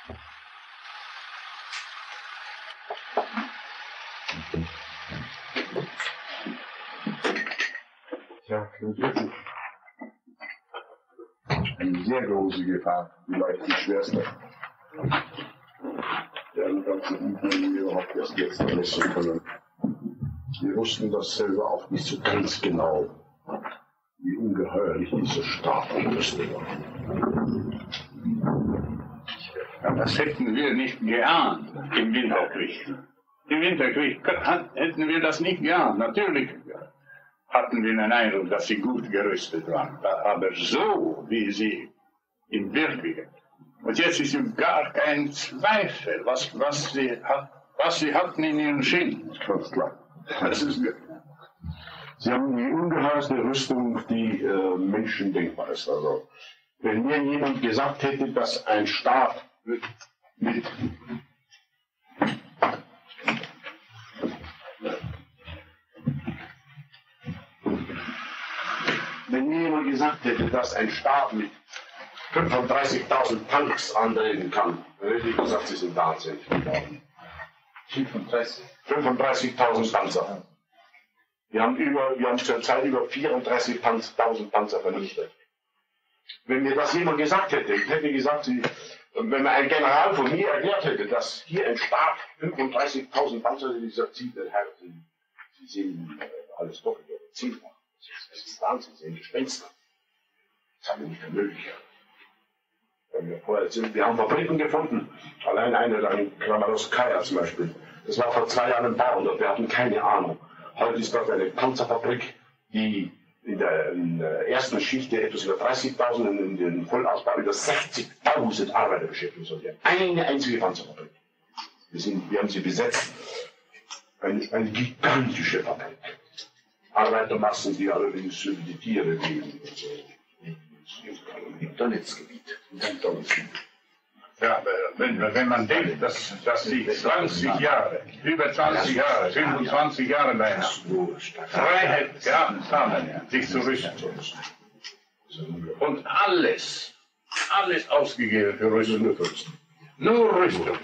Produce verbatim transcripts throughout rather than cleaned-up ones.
Ja, wirklich eine sehr große Gefahr, vielleicht die schwerste. Der ganze Umfang überhaupt erst jetzt messen können. Wir wussten das selber auch nicht so ganz genau, wie ungeheuerlich dieser Staat umrüstet war. Ja, das hätten wir nicht geahnt im Winterkrieg. Im Winterkrieg hätten wir das nicht geahnt. Natürlich hatten wir den Eindruck, dass sie gut gerüstet waren. Aber so, wie sie in Wirklichkeit. Und jetzt ist gar kein Zweifel, was, was, sie, was sie hatten in ihren Schienen. Ganz klar. Das ist wirklich. Sie haben die ungeheuerste Rüstung, die äh, Menschen denkbar ist. Also, wenn mir jemand gesagt hätte, dass ein Staat mit, mit wenn mir jemand gesagt hätte, dass ein Staat mit fünfunddreißigtausend Tanks antreten kann, dann hätte ich gesagt, sie sind wahnsinnig. fünfunddreißigtausend Panzer. Wir haben, über, wir haben zurzeit über vierunddreißigtausend Panzer vernichtet. Wenn mir das jemand gesagt hätte, ich hätte gesagt, sie, wenn mir ein General von mir erklärt hätte, dass hier ein Staat fünfunddreißigtausend Panzer, hätte ich gesagt, Sie, der Herr, Sie, Sie sehen äh, alles doppelt oder zehnfach. Das ist Wahnsinn, Sie sehen Gespenster. Das haben wir nicht für möglich. Wir, vorher sind, wir haben Fabriken gefunden, allein eine in Kramatorskaya zum Beispiel. Das war vor zwei Jahren ein Bau und wir hatten keine Ahnung. Heute ist dort eine Panzerfabrik, die in der, in der ersten Schicht etwas über dreißigtausend und in den Vollausbau über sechzigtausend Arbeiter beschäftigt soll. Eine einzige Panzerfabrik. Wir, sind, wir haben sie besetzt. Eine, eine gigantische Fabrik. Arbeitermassen, die allerdings die Tiere leben. Im Donetsk-Gebiet. Ja, wenn, wenn man denkt, dass, dass sie zwanzig Jahre, über zwanzig Jahre, fünfundzwanzig Jahre beinahe Freiheit gehabt haben, sich zu rüsten. Und alles, alles ausgegeben für Rüstung. Nur Rüstung.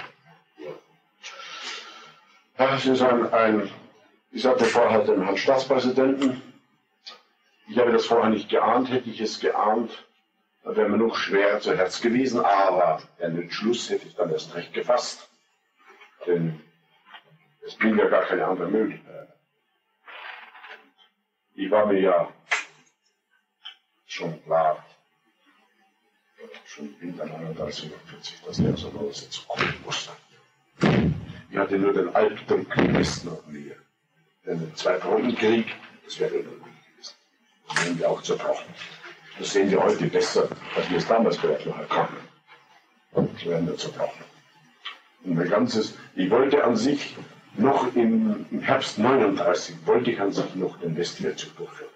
Das ist ein, ein ich sagte vorher dem Herrn Staatspräsidenten, ich habe das vorher nicht geahnt, hätte ich es geahnt, dann wäre mir noch schwerer zu Herz gewesen, aber den Entschluss hätte ich dann erst recht gefasst. Denn es blieb ja gar keine andere Möglichkeit. Ich war mir ja schon klar, schon im Winter neununddreißig vierzig, dass der so groß jetzt kommen musste. Ich hatte nur den Albdruck im Westen auf mir. Denn ein Zwei-Fronten-Krieg, das wäre unmöglich gewesen. Das werden wir auch zerbrochen. Das sehen wir heute besser, als wir es damals vielleicht noch erkannten. Das werden wir zerbrochen. Und mein ganzes, ich wollte an sich noch im, im Herbst neununddreißig, wollte ich an sich noch den Westfeldzug durchführen.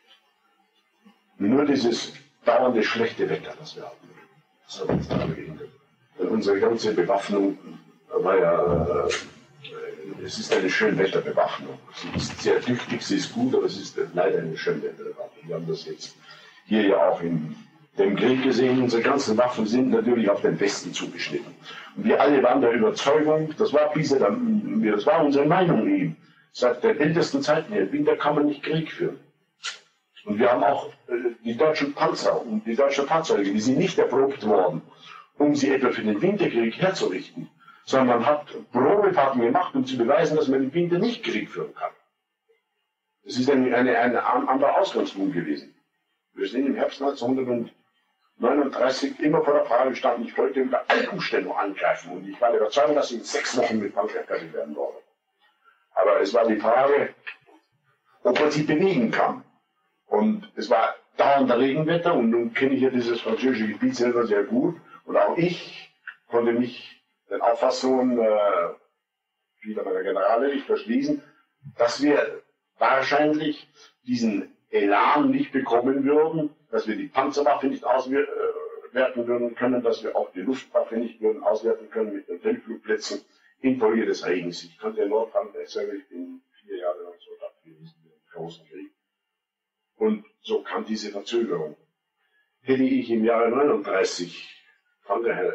Nur dieses dauernde schlechte Wetter, das wir hatten, das hat uns daran gehindert. Denn unsere ganze Bewaffnung war ja, äh, es ist eine Schönwetterbewaffnung. Sie ist sehr tüchtig, sie ist gut, aber es ist leider eine Schönwetterbewaffnung. Wir haben das jetzt hier ja auch in dem Krieg gesehen. Unsere ganzen Waffen sind natürlich auf den Westen zugeschnitten. Und wir alle waren der Überzeugung, das war bisher, das war unsere Meinung eben. Seit der ältesten Zeit her, im Winter kann man nicht Krieg führen. Und wir haben auch äh, die deutschen Panzer und die deutschen Fahrzeuge, die sind nicht erprobt worden, um sie etwa für den Winterkrieg herzurichten, sondern man hat Probefahrten gemacht, um zu beweisen, dass man im Winter nicht Krieg führen kann. Das ist eine, eine, eine andere Ausgangspunkt gewesen. Wir sind im Herbst neunzehnhundertneununddreißig immer vor der Frage gestanden, ich wollte unter allen Umständen angreifen und ich war der Überzeugung, dass ich in sechs Wochen mit Frankreich fertig werden würde. Aber es war die Frage, ob man sich bewegen kann. Und es war dauernder Regenwetter und nun kenne ich ja dieses französische Gebiet selber sehr gut und auch ich konnte mich den Auffassungen äh, vieler meiner Generale nicht verschließen, dass wir wahrscheinlich diesen Elan nicht bekommen würden, dass wir die Panzerwaffe nicht auswerten würden können, dass wir auch die Luftwaffe nicht würden auswerten können mit den Feldflugplätzen infolge des Regens. Ich kannte in Nordfrankreich selber, ich bin vier Jahre lang Soldat gewesen im Großen Krieg. Und so kam diese Verzögerung. Hätte ich im Jahre neununddreißig Frankreich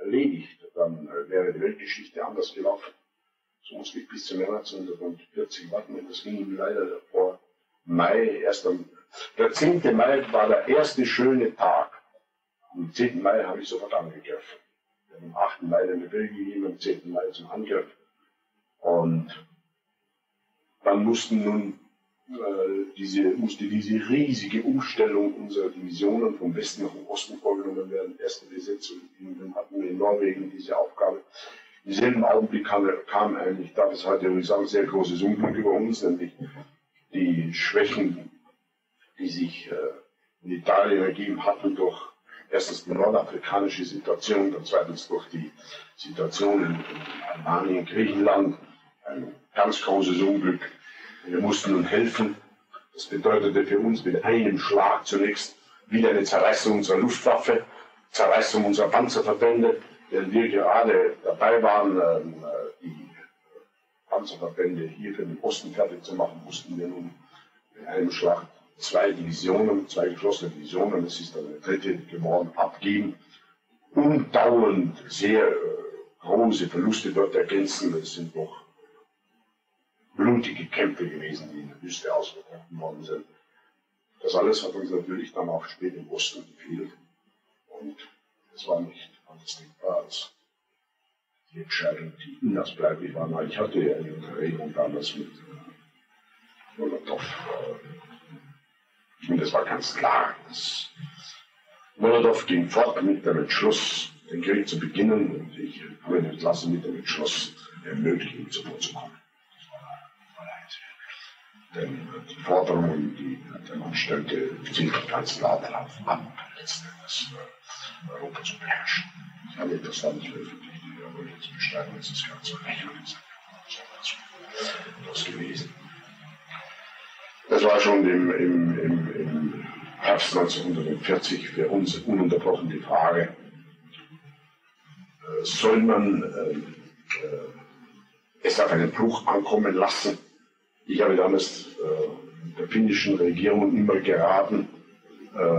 erledigt, dann wäre die Weltgeschichte anders gelaufen. So musste ich bis zum Jahr neunzehnhundertvierzig warten, und das ging ihm leider vor Mai, erst am, der zehnte Mai war der erste schöne Tag. Am zehnten Mai habe ich sofort angegriffen. Am achten Mai den Befehl gegeben, am zehnten Mai zum Angriff. Und dann mussten nun, äh, diese, musste diese riesige Umstellung unserer Divisionen vom Westen nach dem Osten vorgenommen werden. Erste Besetzung, dann hatten wir in Norwegen diese Aufgabe. Im selben Augenblick kam, kam eigentlich, darf es heute übrigens sagen, sehr großes Unglück über uns, nämlich die Schwächen, die sich äh, in Italien ergeben hatten durch erstens die nordafrikanische Situation, dann zweitens durch die Situation in, in Albanien, Griechenland, ein ganz großes Unglück. Wir mussten nun helfen. Das bedeutete für uns mit einem Schlag zunächst wieder eine Zerreißung unserer Luftwaffe, Zerreißung unserer Panzerverbände, denn wir gerade dabei waren, äh, die Panzerverbände hier für den Osten fertig zu machen, mussten wir nun in einem Schlag zwei Divisionen, zwei geschlossene Divisionen, es ist dann eine dritte geworden, abgeben und dauernd sehr äh, große Verluste dort ergänzen. Es sind doch blutige Kämpfe gewesen, die in der Wüste ausgebrochen worden sind. Das alles hat uns natürlich dann auch spät im Osten gefehlt und es war nicht anders denkbar als die Entscheidung, die unausbleiblich war. Na, ich hatte ja eine Unterredung damals mit äh, Molotow. Äh, und es war ganz klar, dass Molotow ging fort mit dem Entschluss, den Krieg zu beginnen, und ich habe ihn entlassen mit dem Entschluss, ermöglichen zuvorzukommen. Denn die Forderungen, die der Mann stellte, zielten ganz klar darauf ab, letzten Endes Europa zu beherrschen. Ich habe das dann nicht veröffentlicht, aber jetzt bestreiten, es ist ganz so lächerlich. Das gewesen. Das war schon im, im, im, im Herbst neunzehnhundertvierzig für uns ununterbrochen die Frage, äh, soll man äh, äh, es auf einen Bruch ankommen lassen? Ich habe damals äh, der finnischen Regierung immer geraten, äh,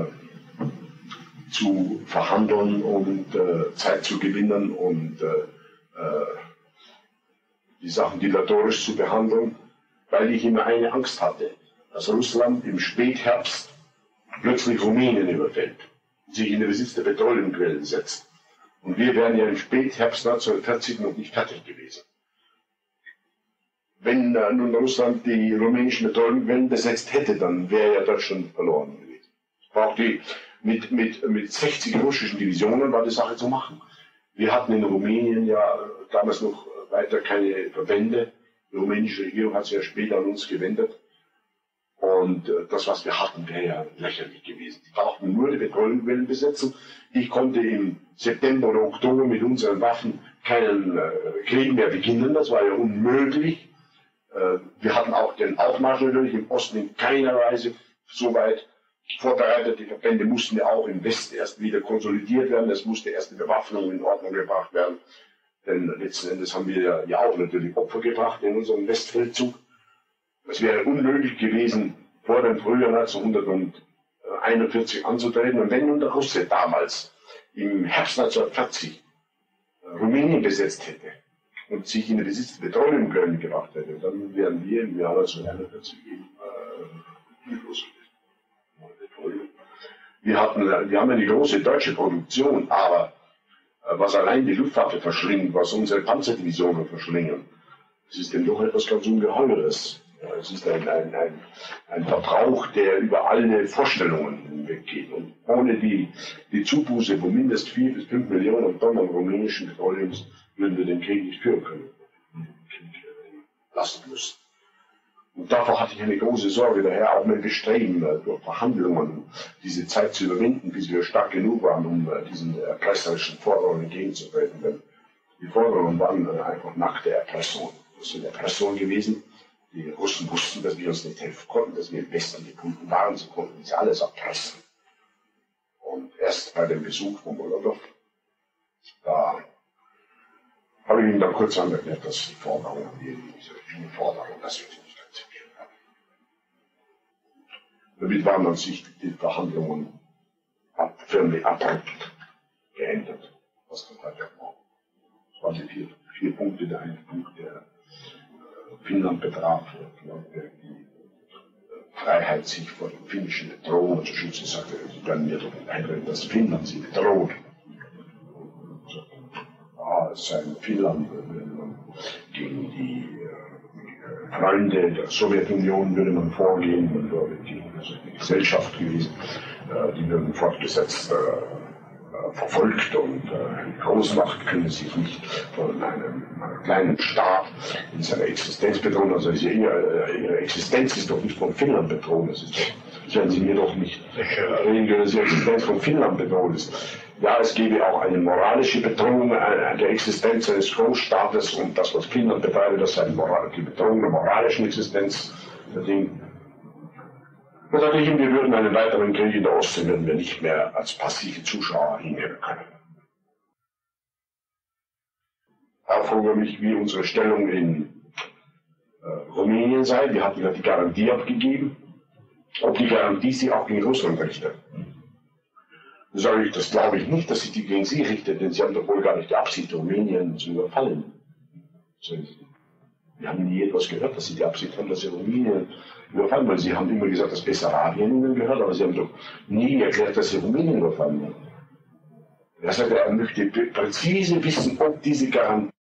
zu verhandeln und äh, Zeit zu gewinnen und äh, äh, die Sachen dilatorisch zu behandeln, weil ich immer eine Angst hatte, dass Russland im Spätherbst plötzlich Rumänien überfällt, sich in den Besitz der Petroleumquellen setzt. Und wir wären ja im Spätherbst neunzehnhundertvierzig noch nicht fertig gewesen. Wenn äh, nun Russland die rumänischen Petroleumquellen besetzt hätte, dann wäre ja Deutschland verloren gewesen. Auch die, mit, mit, mit sechzig russischen Divisionen war die Sache zu machen. Wir hatten in Rumänien ja damals noch weiter keine Verbände. Die rumänische Regierung hat sich ja später an uns gewendet. Und äh, das, was wir hatten, wäre ja lächerlich gewesen. Die brauchten nur die Petroleumquellen besetzen. Ich konnte im September oder Oktober mit unseren Waffen keinen äh, Krieg mehr beginnen. Das war ja unmöglich. Äh, wir hatten auch den Aufmarsch natürlich im Osten in keiner Weise so weit vorbereitet. Die Verbände mussten ja auch im Westen erst wieder konsolidiert werden. Es musste erst die Bewaffnung in Ordnung gebracht werden. Denn letzten Endes haben wir ja, ja auch natürlich Opfer gebracht in unserem Westfeldzug. Es wäre unmöglich gewesen, vor dem Frühjahr neunzehnhunderteinundvierzig anzutreten. Und wenn nun der Russe damals im Herbst neunzehnhundertvierzig Rumänien besetzt hätte und sich in den Besitz der Petroleumquellen gebracht hätte, dann wären wir im Jahr neunzehnhunderteinundvierzig eben äh, hilflos gewesen. Wir, hatten, wir haben eine große deutsche Produktion, aber äh, was allein die Luftwaffe verschlingt, was unsere Panzerdivisionen verschlingen, das ist denn doch etwas ganz Ungeheures. Es ist ein, ein, ein, ein Verbrauch, der über alle Vorstellungen hinweggeht. Und ohne die, die Zubuße von mindestens vier bis fünf Millionen Tonnen rumänischen Petroleums würden wir den Krieg nicht führen können. Den Krieg lassen müssen. Und davor hatte ich eine große Sorge, daher auch mein Bestreben, durch Verhandlungen diese Zeit zu überwinden, bis wir stark genug waren, um diesen erpresserischen Forderungen entgegenzutreten. Denn die Forderungen waren einfach nackte Erpressung. Das sind Erpressionen gewesen. Die Russen wussten, dass wir uns nicht helfen konnten, dass wir im Westen gebunden waren, sie konnten uns alles erpressen. Und erst bei dem Besuch von Molotow, da habe ich ihm dann kurz erklärt, dass die Forderungen, diese vielen Forderungen, dass wir sie nicht akzeptieren haben. Damit waren an sich die Verhandlungen ab, förmlich abrupt geändert. was der Fall war. Das waren die vier, vier Punkte, der eine Punkt, der Finnland betraf, die Freiheit, sich vor den finnischen Bedrohungen zu schützen, sagte, sie werden mir doch nicht einreden, dass Finnland sie bedroht. Ja, es sei in Finnland, wenn man gegen die äh, Freunde der Sowjetunion würde man vorgehen, man würde gegen die Gesellschaft gewesen, äh, die würden fortgesetzt äh, verfolgt und äh, die Großmacht können sich nicht von einem äh, kleinen Staat in seiner Existenz bedrohen. Also ist ja ihre, ihre Existenz ist doch nicht von Finnland bedroht. Das, ist, das werden Sie mir doch nicht reden können, dass die Existenz von Finnland bedroht ist. Ja, es gäbe auch eine moralische Bedrohung äh, der Existenz eines Großstaates und das, was Finnland betreibt, das ist eine Moral, die Bedrohung der moralischen Existenz der Dinge. Da sage ich ihm, wir würden einen weiteren Krieg in der Ostsee würden wir nicht mehr als passive Zuschauer hinnehmen können. Er fragte mich, wie unsere Stellung in äh, Rumänien sei. Wir hatten ja die Garantie abgegeben, ob die Garantie sich auch gegen Russland richtet. Da sage ich, das glaube ich nicht, dass sie die gegen Sie richtet, denn Sie haben doch wohl gar nicht die Absicht, Rumänien zu überfallen. Wir haben nie etwas gehört, dass Sie die Absicht haben, dass Sie Rumänien überfallen, weil Sie haben immer gesagt, dass Bessarabien Ihnen gehört, aber Sie haben doch nie erklärt, dass Sie Rumänien überfallen wollen. Er sagte, er möchte präzise wissen, ob diese Garantie